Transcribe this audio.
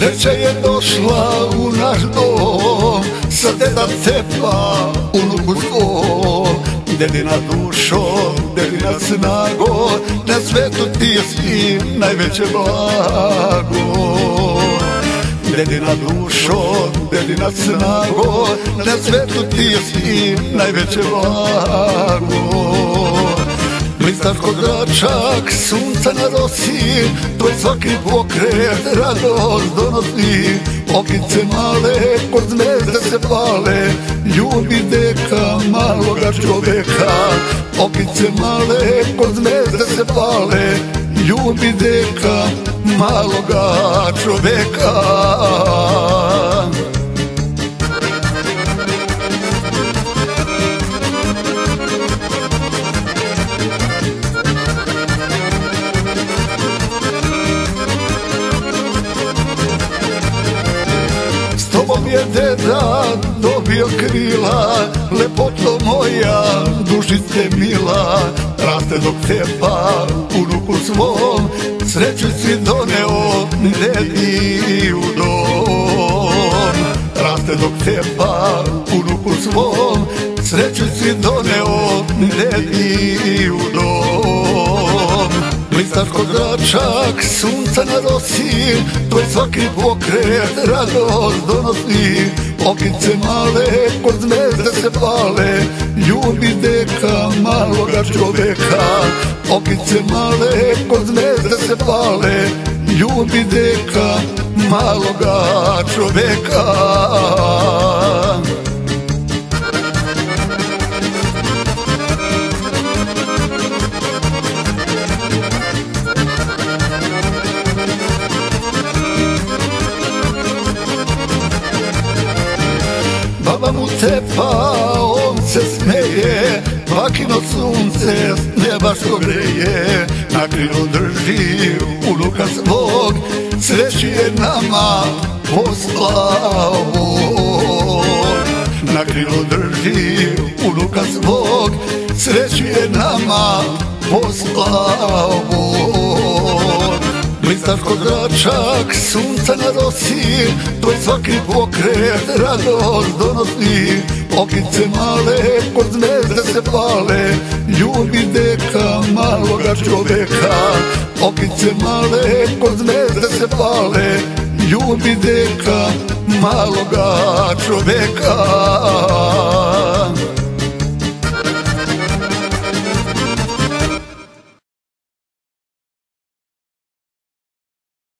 Sreća je došla u naš dom, sa deda cepa unuku svom. Dedina dušo, dedina snago, na svetu ti si najveće blago. Dedina dušo, dedina snago, na svetu ti si najveće blago. Blistaš ko zračak, sunca na rosi, tvoj svaki pokret radost donosi. Okice male, kod zvezde se pale, ljubi deka maloga čoveka. Okice male, kod zvezde se pale, ljubi deka maloga čoveka. S tobom je deda dobio krila, lepoto moja, dušice mila. Raste dok cepa unuku svom, sreću si doneo dedi u dom. Raste dok cepa unuku svom, sreću si doneo dedi u dom. Blistaš ko zračak, sunca na rosi, tvoj svaki pokret radost donosi. Okice male, kod zvezde se pale, ljubi deka maloga čoveka. Okice male, kod zvezde se pale, ljubi deka maloga čoveka. Baba mu cepa, on se smeje, bakino sunce s neba što greje. Na krilu drži unuka svog, sreći je nama poslao Bog. Na krilu drži unuka svog, sreći je nama poslao Bog. Blistaš ko zračak, sunca na rosi, tvoj svaki pokret radost donosi. Okice male, kod zvezde se pale, ljubi deka maloga čoveka. Okice male, kod zvezde se pale, ljubi deka maloga čoveka.